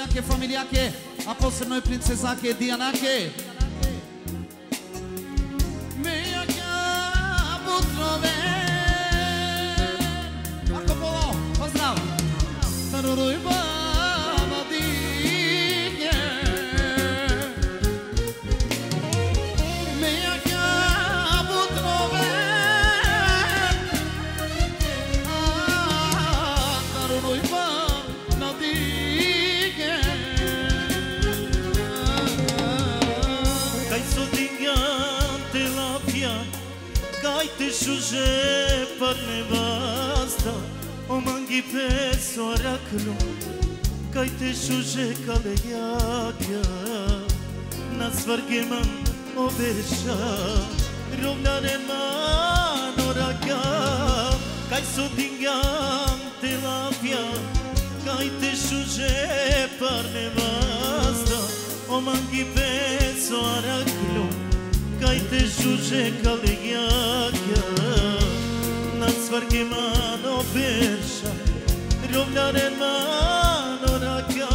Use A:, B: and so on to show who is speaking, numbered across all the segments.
A: prieteniache, familiache, a posebno i princezache, Dijanake. Marko Polo, pozdrav! Taruruj baba dike Mejaka butrove Taruruj baba dike
B: Kaj su digante lapja Kaj te šuže par nevasta O mangi peso araklo Kaj te šuže kale jakja Na svargeman oberša Rovnaren man oraka Kaj su digante lapja Kaj te šuže par nevasta O mangi peso araklo Kaj te šuže kale jakja Na svargeman oberša Rovnaren man oraka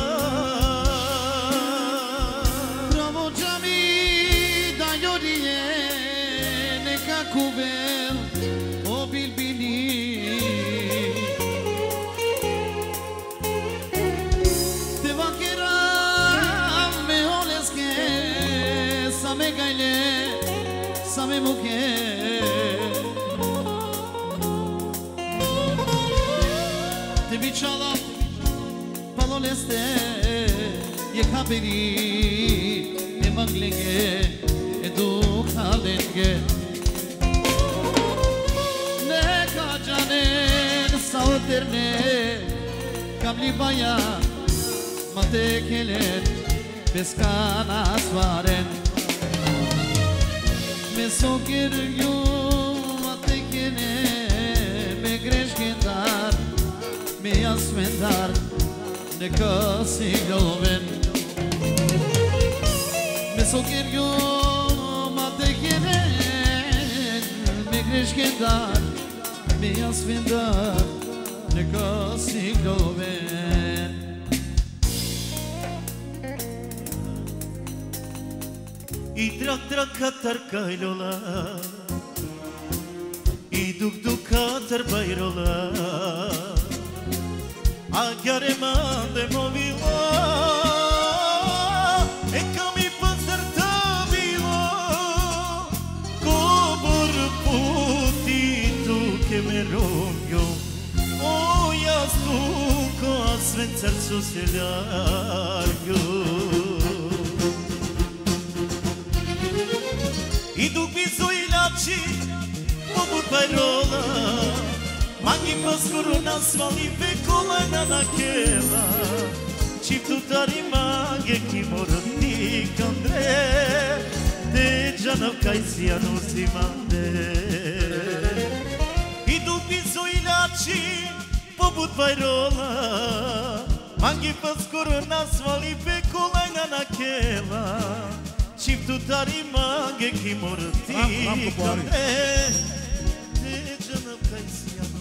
A: Bravo džami da jorije Nekako vel o bilbini Te vakera me oleske Same gajle Same muke Te biçala paloleste Ye haberi ne manglenge E du kalenge Ne kacanen sauterne Kamli baya mate kelen Beskana svaren Me sokir yu mate kelen Me greškendar Me jasmendar Neka si gloven Me sokir yu mate kelen Me greškendar Me jasmendar Neka si gloven
B: I trak katar kajlola I duk katar bajrola A chiare mande movilo E ca mi pasartabilo Cobor puti tu che me rompio O jastuko a svencar su se largo I duk bizoilači poput bajrola Mangi paskoro nasvali pe kolena na kela Čiptutari mange ki morati kandre Te džanav kaj sijanu zimande Idu bizoilači poput bajrola Mangi paskoro nasvali pe kolena na kela Čiptutari mange ki morati kandre Te džanav kaj sijanu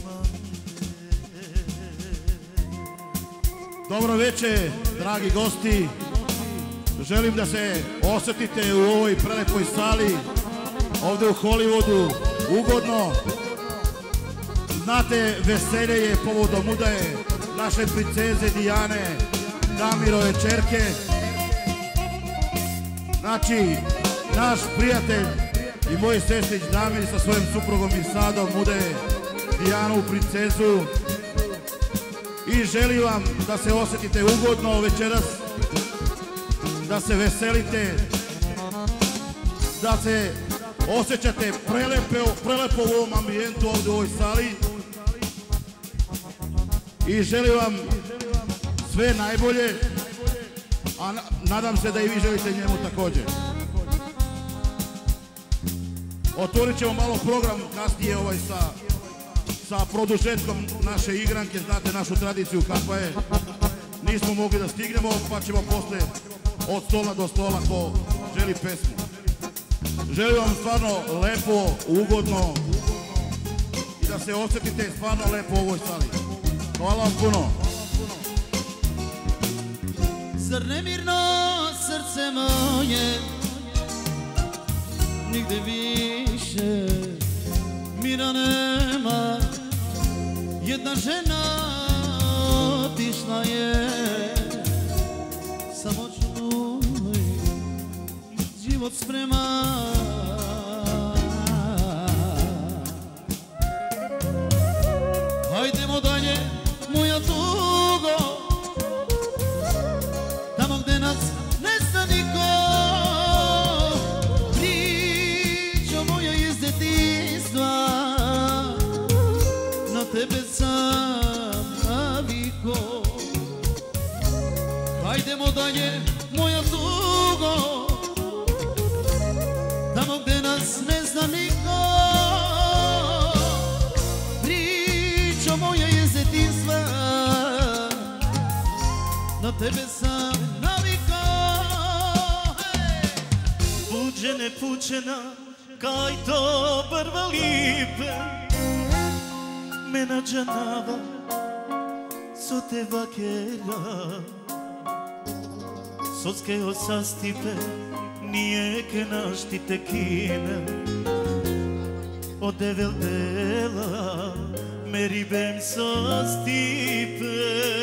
C: Dobro večer, dragi gosti. Želim da se osjetite u ovoj prelepoj sali, ovdje u Hollywoodu, ugodno. Znate, veselje je povodom udaje naše princeze Dijane, Damirove čerke. Znači, naš prijatelj i moj sestrić Damir sa svojim suprugom i Sadom udaje Dijanu, princezu. I želim vam da se osjetite ugodno večeras, da se veselite, da se osjećate prelepo u ovom ambijentu ovdje u ovoj sali. I želim vam sve najbolje, a nadam se da i vi želite njemu također. Otvorit ćemo malo program kasnije sa produžetkom naše igranke, znate našu tradiciju kakva je. Nismo mogli da stignemo, pa ćemo posle od stola do stola ko želi pesmu. Želim vam stvarno lepo, ugodno i da se osjetite stvarno lepo u ovoj sali. Hvala vam puno.
A: Zar nemirno srce moje nigde više mira nema. Jedna žena otišla je, samo čuj život sprema. Hajdemo dalje, moja tugo, tamo gde nas ne zna niko. Pričo moja iz detinjstva, na tebe sam navikao. Hajdemo dalje, moja tugo, tamo gde nas ne zna niko. Pričo moja iz detinjstva, na tebe sam navikao.
B: Buđene pučena, kaj to prva lipe, mena džanava, so te vakera. Sotske osastipe, nije našti te kine. Ode veldela, meri bem sastipe.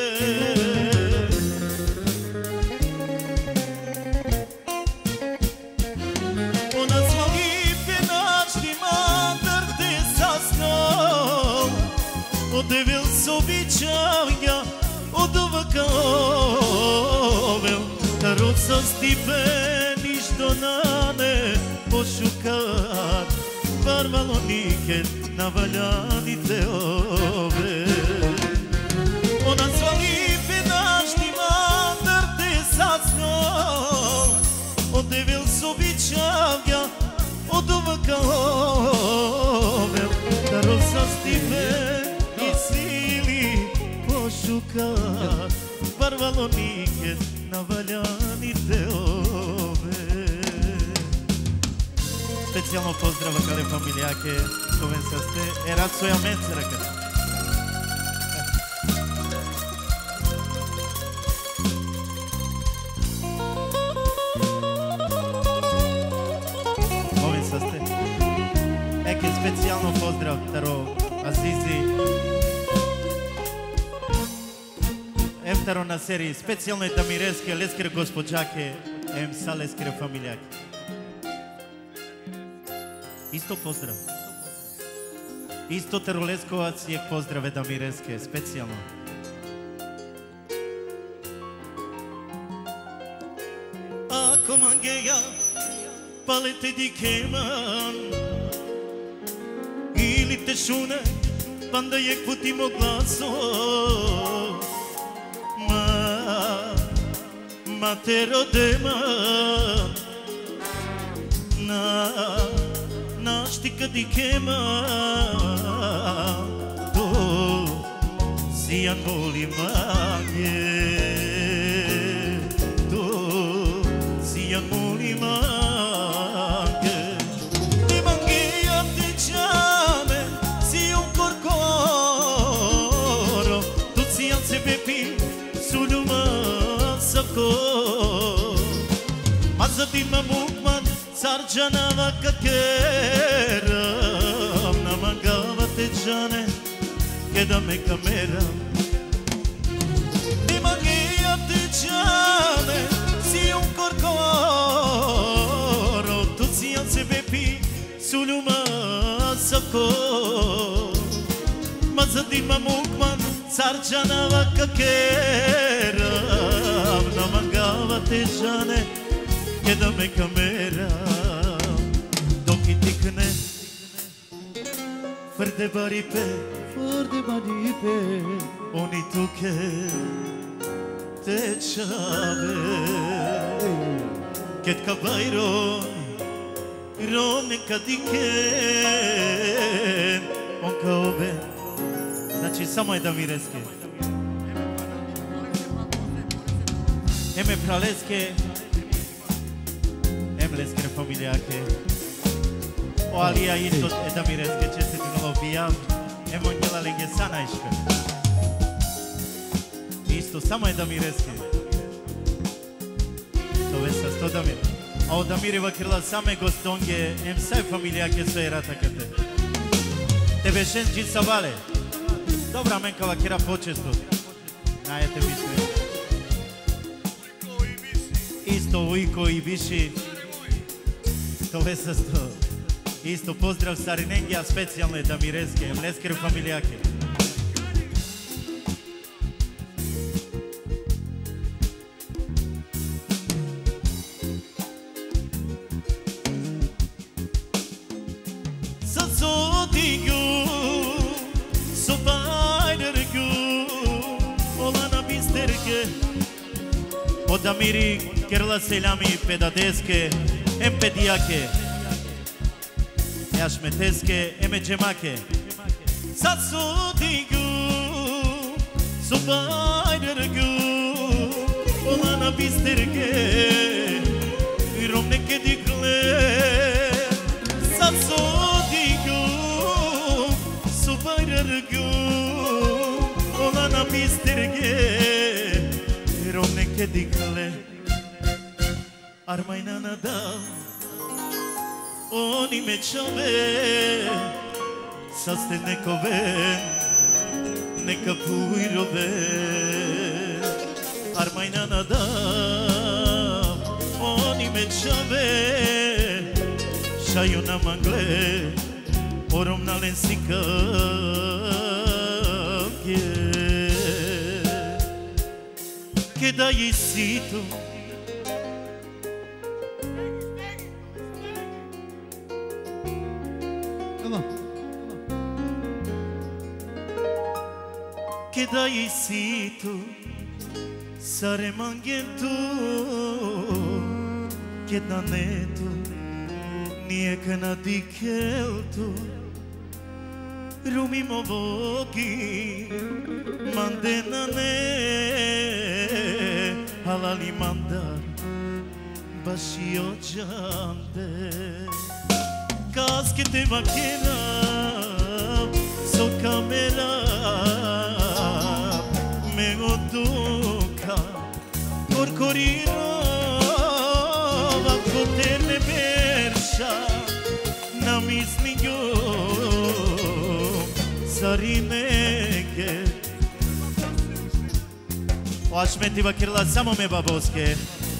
B: Ona svalipe našti mandar te sasno. Ode vel sobičavja, od ovaka ovel. Tarot sastipe, ništo nane pošukat. Varvalo niket na valjanite ove. Ona svalipe našti mandar te sasno. Ode vel sobičavja, od ovaka ovel. Tarot sastipe, i sili pošukat. Varvalo niket na valjanite ove. Specijalno pozdrava kale familijake, koven sa ste, erat soja menceraka. Koven sa ste. Eke specijalno pozdrav, taro Azizi. Eftaro na seriji, specijalno je Tamireske, leskere gospođake, em sa leskere familijake. Isto pozdrav. Isto Teroleskovac je pozdrave Tamireske, specijalno. Ako mangeja, palete di keman, ili te šune, panda je putimo glaso. Ma te rodema na štika di kema. To sijan voli mange. To sijan voli mange. Ti mangeja te čame, si un korkoro. Tu sijan se bepi, suljuma ma zatima mukman sarđanava kakeram. Namagava te džane keda me kameram. Dimagija te džane si un korkoro. Tu sijan se bepi suljuma sako. Ma zatima mukman sarđanava kakeram. Namagava te džane keda me kameram. Dok i tikne Fărde baripe Oni tuke te čave. Ket ka bajron Rome ka diken On ka ove. Znači samo je Tamireske. Eme praleske Emleskere familijake. O alija isto je Tamireske čestitino obijam. Emo njela lenge sanajška. Isto, samo je Tamireske. Odamir. A Odamireva krila same gostonge, em sai familija ke sve ratakate. Tebe šen džica vale. Dobra menkava kira počesto. Najete misli. Isto ujko i viši. To vesasto. Isto pozdrav Sarinengija, specijalne Damireske, mleskere familjake. Odamiri, kerla selami pedadeske, empedijake, jašmeteske, emeđemake. Sad su digu, su bajdergu, olana bisterge, i romneke dikle. Sad su digu, su bajdergu, olana bisterge, romneke dikle. Armajna nadal, oni me čove, sad ste neko ven, neka pujrove. Armajna nadal, oni me čove, šaju na mangle, orom na lensika. Da je sito che dai sito sare mangentu che da neto nije kana dikeltu rumi movoki mandena ne halali mandar bashi ođande kaske te makena so kamera me oduka korkorino ako te ne berša na misli jo sarineke o ašmetiva kirla samo me baboske.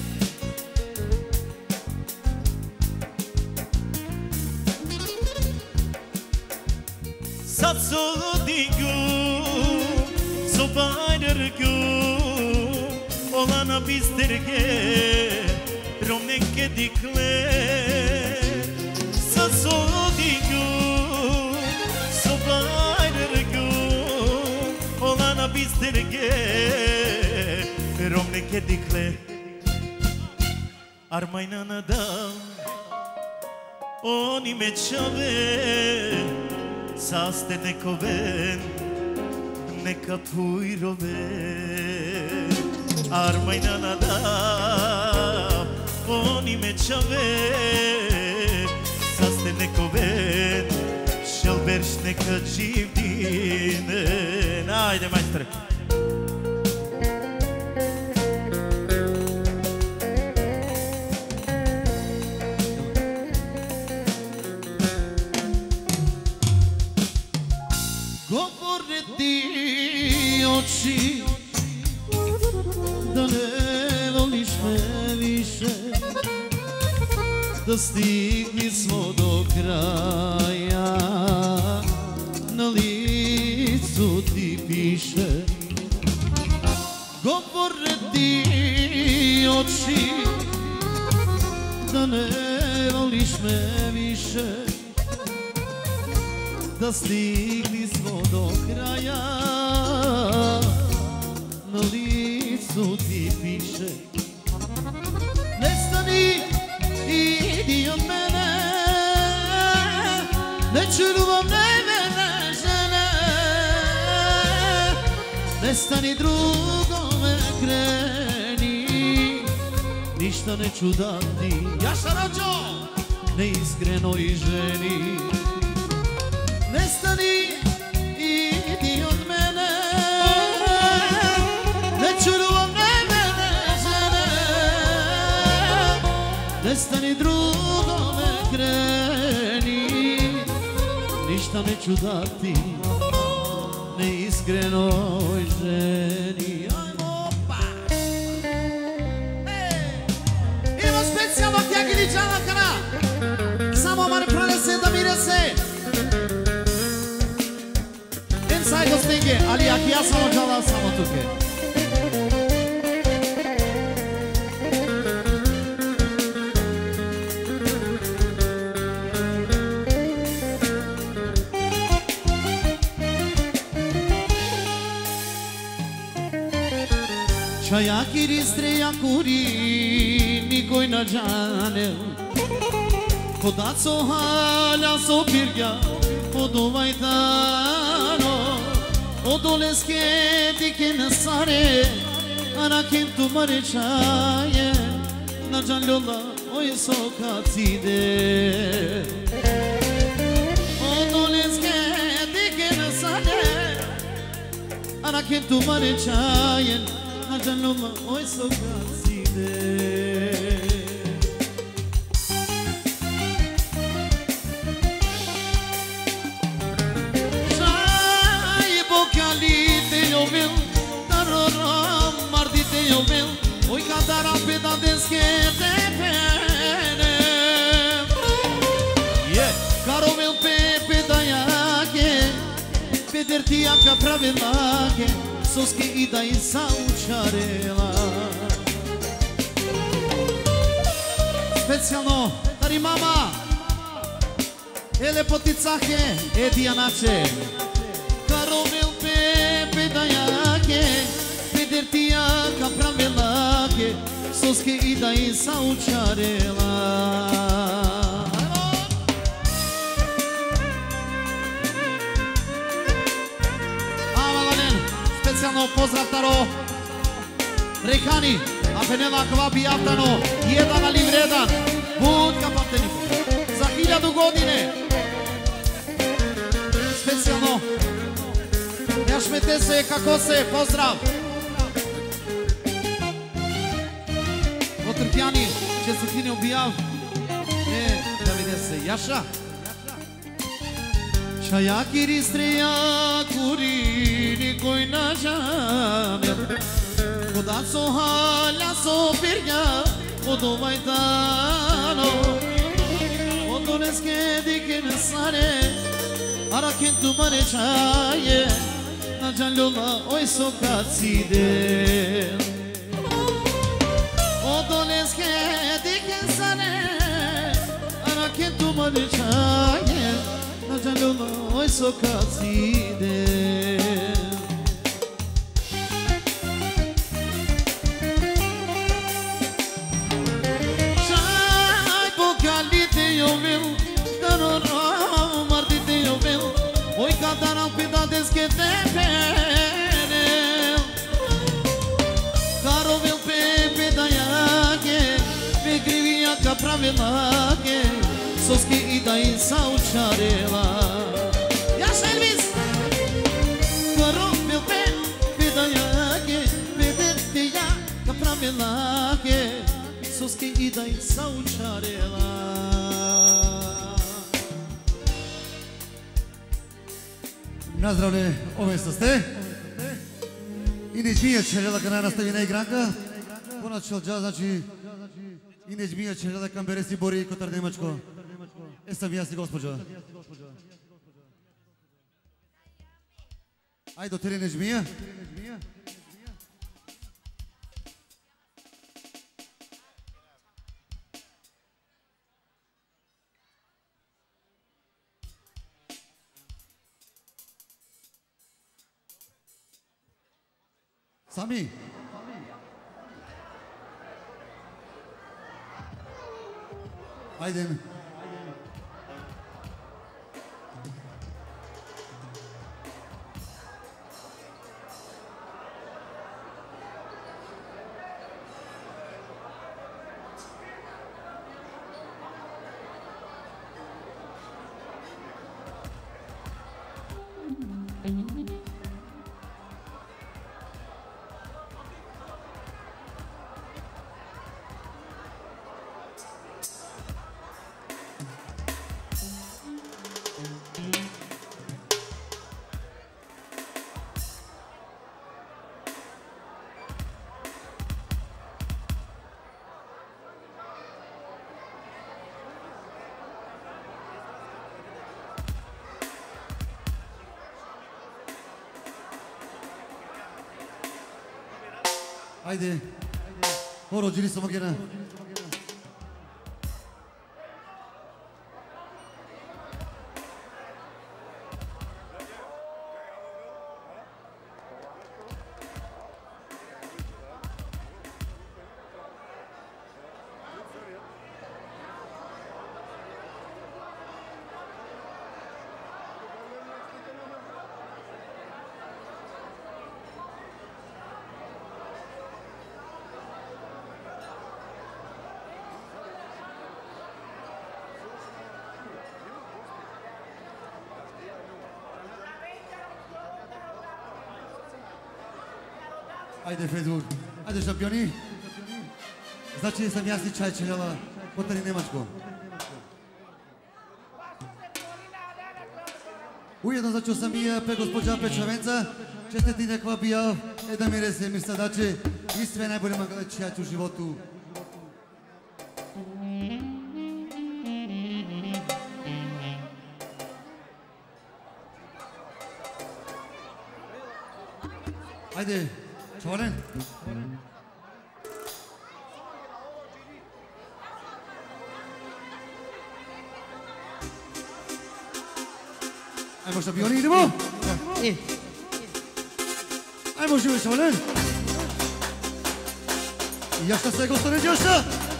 B: Sad su digu, su bajdergu, olana bisterge, romneke dikle. Sad su digu, su bajdergu, olana bisterge, romneke dikle. Armajna nadal, oni me čave, saste neko ven, neka pujrove. Armajna nadal, oni me čave, saste neko ven, šelberš neka živdine. Ajde, majstor.
A: Da ne voliš me više, da stigli smo do kraja, na licu ti piše. Govore ti oči, da ne voliš me više, da stigli smo do kraja, na licu ti piše. Nestani, idi od mene, ne čuvam nevene žene. Nestani, drugome kreni, ništa neću dati. Jaša Rađo, neiskrenoj ženi. Nestani, idi od mene, ne čuvam nevene žene. Nesta ni drugo me kreni, ništa ne ću dati neiskrenoj ženi. Ajmo pa! Evo specijalno tjagili džanakana, samo mare pranese da mire se. Insaj gostinge, ali ako ja samo džala, samo tuke. Çaya kiristreja kuri nikoj na džane Kodat so hala so pirgja Podovaj tano Odoleske diken sare Anakim tu mare čaje Na džan ljolla oj sokacide Odoleske diken sare Anakim tu mare čaje Canuma oj sokacide Šaj bokalite jovel Taroram mardite jovel Oj kadara pedadeske tepene Karovel pepe dajake Pedertijaka pravilake Soske i da i saučarela Specijalno Tari mama E lepoticahe E dijanače Karomel pepe dajake Pedertijaka pravilake Soske i da i saučarela Specijalno pozdrav Taro Rehani Apenela kvapi javdano Jedan ali vredan Budka pamteniku Za 1000 godine Specijalno Jašmete se kako se Pozdrav Otrpjani Čestitine objav Da vide se Jaša Čaja kiristreja kuri nikoj na džane Kodat so hala so pirgja Podovaj tano Odoleske diken sare Araken tu mare čaje Na džan ljolla oj sokacide Odoleske diken sare Araken tu mare čaje Na džan ljolla oj sokacide Šaj bokalite jovel Taroram mardite jovel Oj kadara pedadeske tepene Karovel pepe dajake Pegrivijaka pravilake Soske i da i saučarela Jaša Elvis Karomel pepe dajake Pedertijaka pravilake Soske i da i saučarela
C: Nazdravlje, ove što ste. I Neđmija Čeljela kada nastavi na igranka. Ponačal džaz, znači i Neđmija Čeljela kam beresi bori i kotar Nemačko. Sam jasni gospođo. Ajde do tere Neđmija. Sami. Ajde.
A: Haide. Oro, giri să mă ghera. Haide, Fedul, haide, šampioni. Znači, sam jasni čaj čeljala, potari Nemačko. Ujedno začeo sam i pe gospođa Pečavenca, čestiti nekva bija, da mi rese mi sadače i sve najbolje magalećijaću u životu. Hajde, čovaren. Ajmo šampioni, idemo! Ajmo žive čovaren! Jašta se, gospodin, jašta!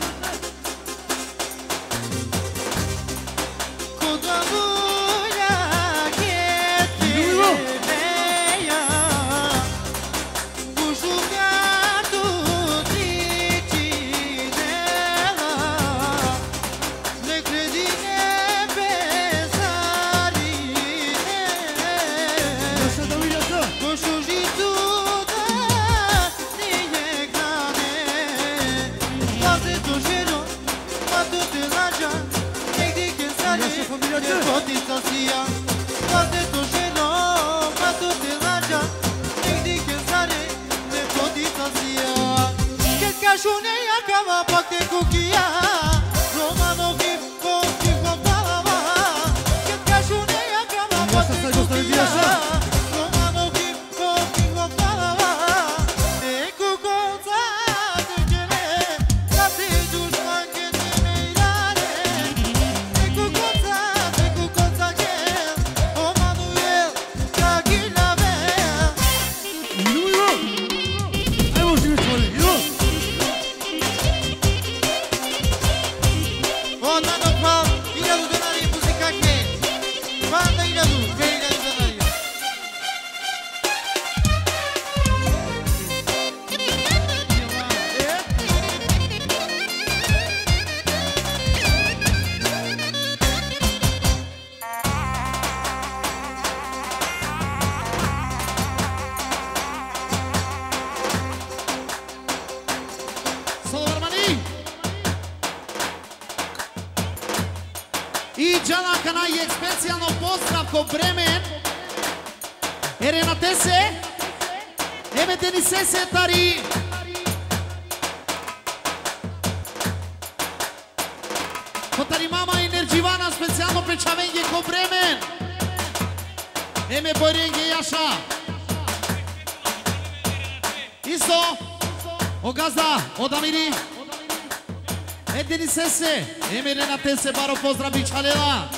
A: Se baro pozdravi čalela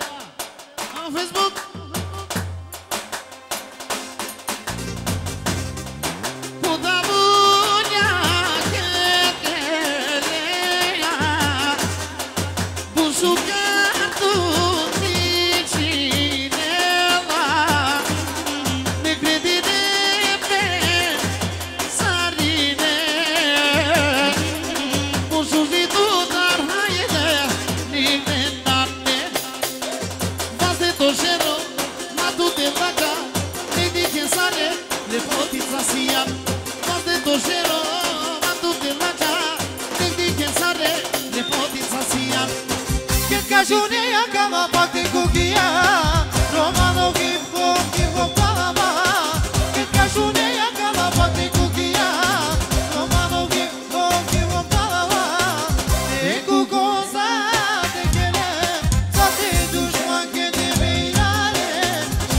A: na Facebook.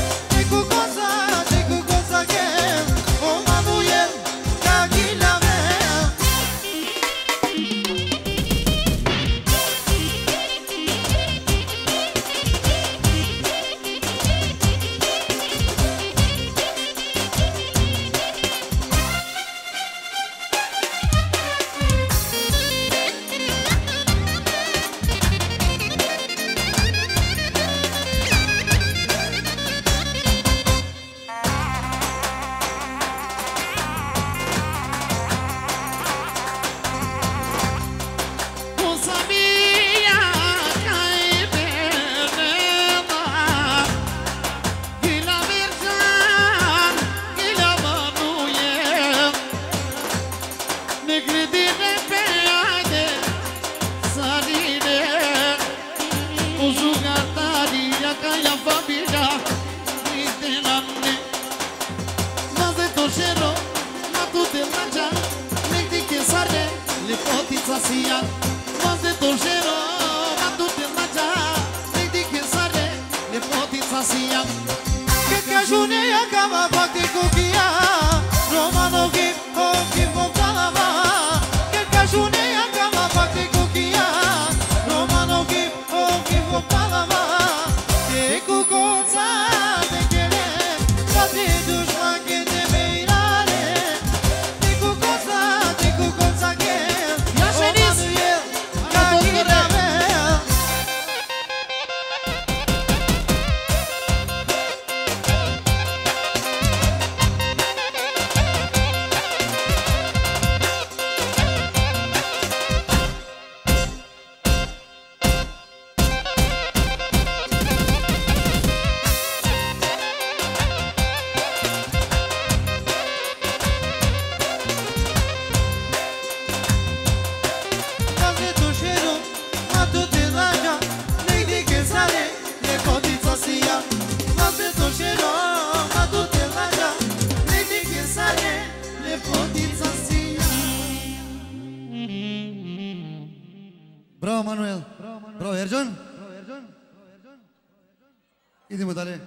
D: Gila me
A: Sarine pe haide, sarine Uzu gartaria ca ia famiglia Nite nanne Mas de toșero, ma tu te lancia Necti che sare, le potița sia Mas de toșero, ma tu te lancia Necti che sare, le potița sia Che cajuneia cava bate cochia Romano che occhi vopalava Che cajuneia cava bate cochia Romano che occhi vopalava Te cu conța de chele Bate dușman che te meirare Te cu conța che Ia șenis! Ca ghida mea Bravo Manuel, bravo Ercan. Idemo dalje.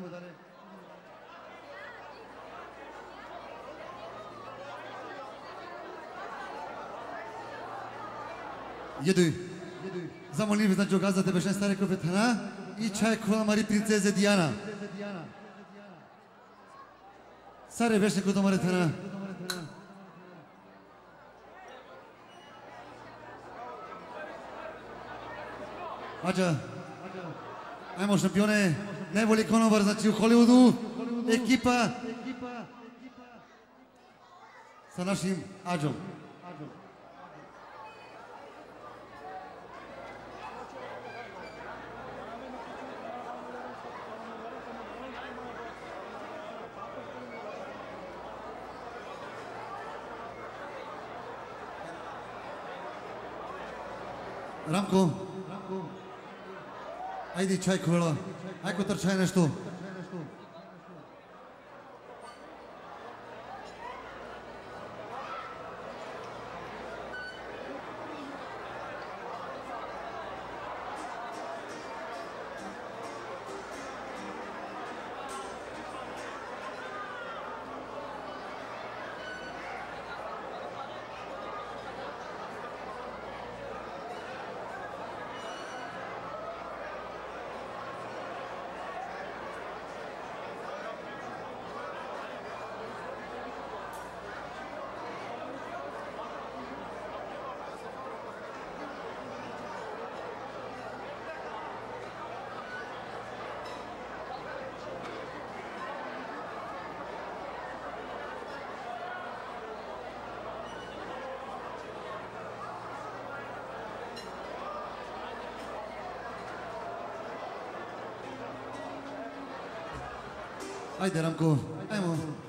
A: Jedu, zamolim vas da ću gazati bešne stare kopetana I čaj kola mari princeze Diana. Sare bešne kod omare tana. Ađa, ajmo šampione, najbolji konobar, znači u Hollywoodu, ekipa sa našim Ađom. Ramko, ajde čaj kola, ajko trčaj nešto. Ajde Ramko, ajmo.